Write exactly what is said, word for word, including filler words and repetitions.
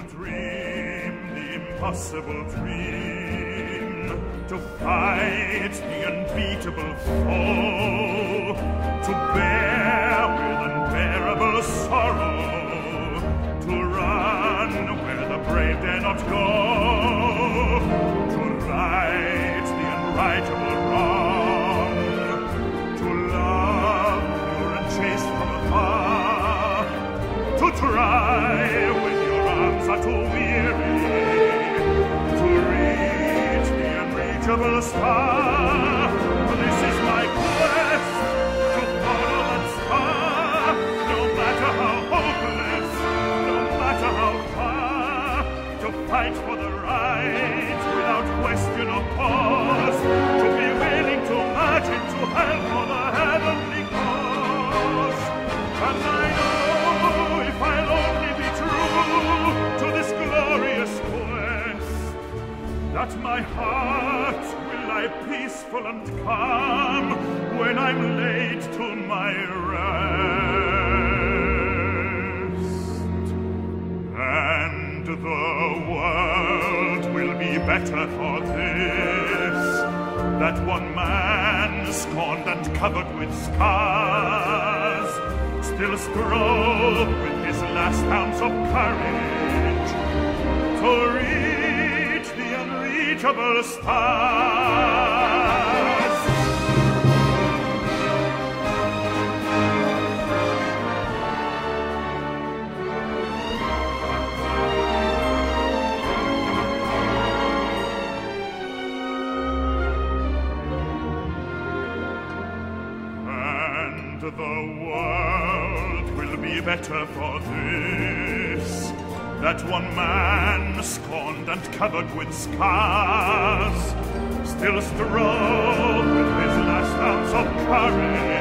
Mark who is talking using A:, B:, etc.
A: dream the impossible dream, to fight the unbeatable foe, to bear with unbearable sorrow, to run where the brave dare not go, to right the unrightable wrong, to love pure and chaste from afar, to try when your arms are too weary, to reach the unreachable star. This is my quest, to follow that star, no matter how hopeless, no matter how far, to fight for the right without question or pause, to be willing to march into hell for the heavenly cause. And I know if I'll only be true to this glorious quest, that my heart will lie peaceful and calm when I'm laid to my rest. And the world will be better for this, that one man scorned and covered with scars still strove with his last ounce of courage to reach the unreachable stars. And the world will be better for this, that one man scorned and covered with scars still strove with his last ounce of courage